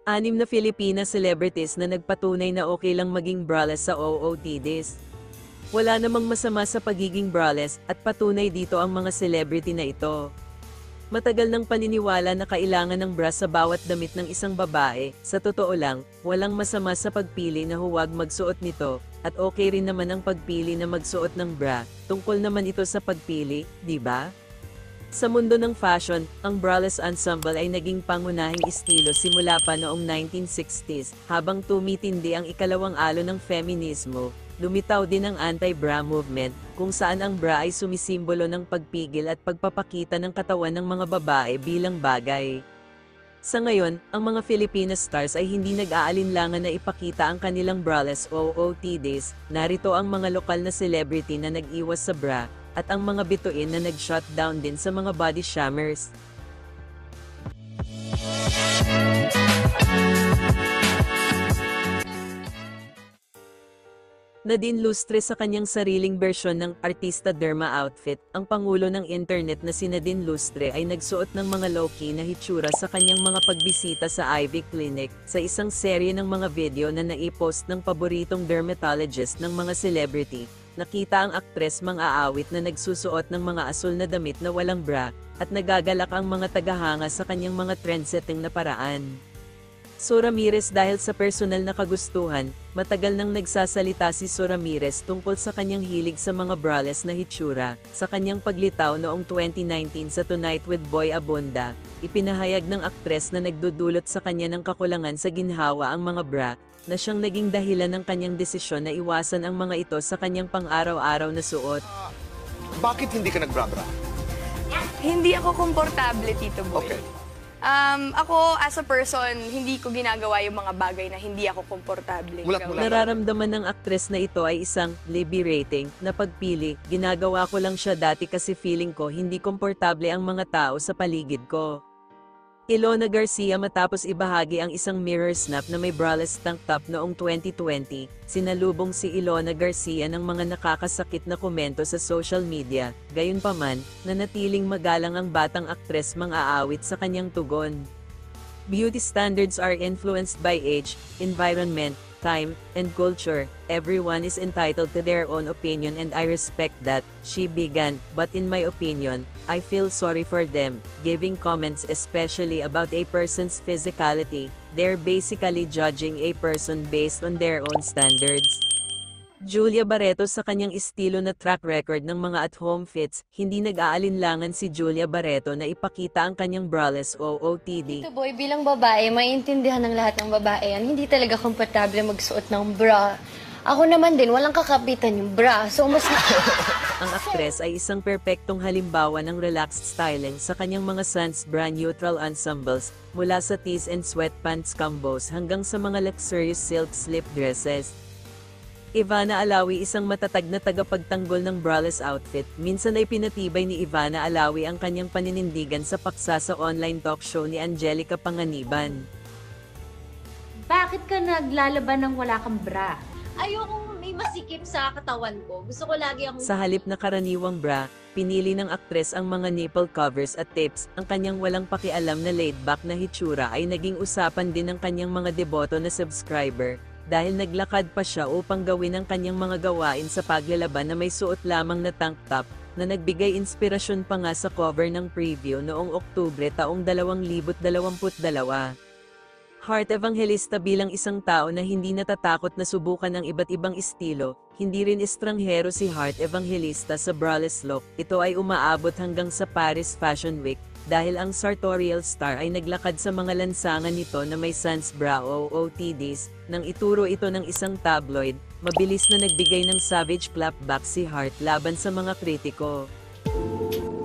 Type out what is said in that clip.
6 na Filipina celebrities na nagpatunay na okay lang maging braless sa OOTDs. Wala namang masama sa pagiging braless at patunay dito ang mga celebrity na ito. Matagal nang paniniwala na kailangan ng bra sa bawat damit ng isang babae. Sa totoo lang, walang masama sa pagpili na huwag magsuot nito, at okay rin naman ang pagpili na magsuot ng bra. Tungkol naman ito sa pagpili, di ba? Sa mundo ng fashion, ang braless ensemble ay naging pangunahing estilo simula pa noong 1960s, habang tumitindi ang ikalawang alon ng feminismo. Lumitaw din ang anti-bra movement, kung saan ang bra ay sumisimbolo ng pagpigil at pagpapakita ng katawan ng mga babae bilang bagay. Sa ngayon, ang mga Filipina stars ay hindi nag-aalinlangan na ipakita ang kanilang braless OOTDs. Narito ang mga lokal na celebrity na nag-iwas sa bra, at ang mga bituin na nag-shutdown din sa mga body shammers. Nadine Lustre sa kanyang sariling bersyon ng Artista Derma outfit, ang pangulo ng internet na si Nadine Lustre ay nagsuot ng mga low-key na hitsura sa kanyang mga pagbisita sa Ivy Clinic, sa isang serye ng mga video na naipost ng paboritong dermatologist ng mga celebrity. Nakita ang aktres mang-aawit na nagsusuot ng mga asul na damit na walang bra, at nagagalak ang mga tagahanga sa kanyang mga trendsetting na paraan. So Ramirez, dahil sa personal na kagustuhan, matagal nang nagsasalita si So Ramirez tungkol sa kanyang hilig sa mga braless na hitsura. Sa kanyang paglitaw noong 2019 sa Tonight with Boy Abunda, ipinahayag ng aktres na nagdudulot sa kanya ng kakulangan sa ginhawa ang mga bra, na siyang naging dahilan ng kanyang desisyon na iwasan ang mga ito sa kanyang pang-araw-araw na suot. Bakit hindi ka nagbra-bra? Hindi ako komportable, Tito Boy. Okay. Ako, as a person, hindi ko ginagawa yung mga bagay na hindi ako komportable. Mulat-mula. Nararamdaman ng aktres na ito ay isang liberating na pagpili. Ginagawa ko lang siya dati kasi feeling ko hindi komportable ang mga tao sa paligid ko. Ilona Garcia matapos ibahagi ang isang mirror snap na may braless tank top noong 2020, sinalubong si Ilona Garcia ng mga nakakasakit na komento sa social media. Gayunpaman, nanatiling magalang ang batang aktres mang-aawit sa kanyang tugon. Beauty standards are influenced by age, environment, time, and culture. Everyone is entitled to their own opinion and I respect that, she began, but in my opinion, I feel sorry for them, giving comments especially about a person's physicality. They're basically judging a person based on their own standards. Julia Barreto sa kanyang estilo na track record ng mga at-home fits, hindi nag-aalinlangan si Julia Barreto na ipakita ang kanyang braless OOTD. Tito Boy, bilang babae, maiintindihan ng lahat ng babae yan. Hindi talaga komportable magsuot ng bra. Ako naman din, walang kakapitan yung bra. So, mas... Ang aktres ay isang perpektong halimbawa ng relaxed styling sa kanyang mga sans bra neutral ensembles, mula sa tees and sweatpants combos hanggang sa mga luxurious silk slip dresses. Ivana Alawi, isang matatag na tagapagtanggol ng braless outfit. Minsan ay pinatibay ni Ivana Alawi ang kanyang paninindigan sa paksa sa online talk show ni Angelica Panganiban. Bakit ka naglalaban ng wala kang bra? Ayokong may masikip sa katawan ko. Gusto ko lagi akong... Sa halip na karaniwang bra, pinili ng aktres ang mga nipple covers at tips. Ang kanyang walang pakialam na laid-back na hitsura ay naging usapan din ng kanyang mga deboto na subscriber, dahil naglakad pa siya upang gawin ang kanyang mga gawain sa paglalaban na may suot lamang na tank top, na nagbigay inspirasyon pa nga sa cover ng preview noong Oktubre taong 2022. Heart Evangelista, bilang isang tao na hindi natatakot na subukan ang iba't ibang estilo, hindi rin estranghero si Heart Evangelista sa braless look. Ito ay umaabot hanggang sa Paris Fashion Week, dahil ang sartorial star ay naglakad sa mga lansangan nito na may sans bra OOTDs. Nang ituro ito ng isang tabloid, mabilis na nagbigay ng savage clapback si Heart laban sa mga kritiko.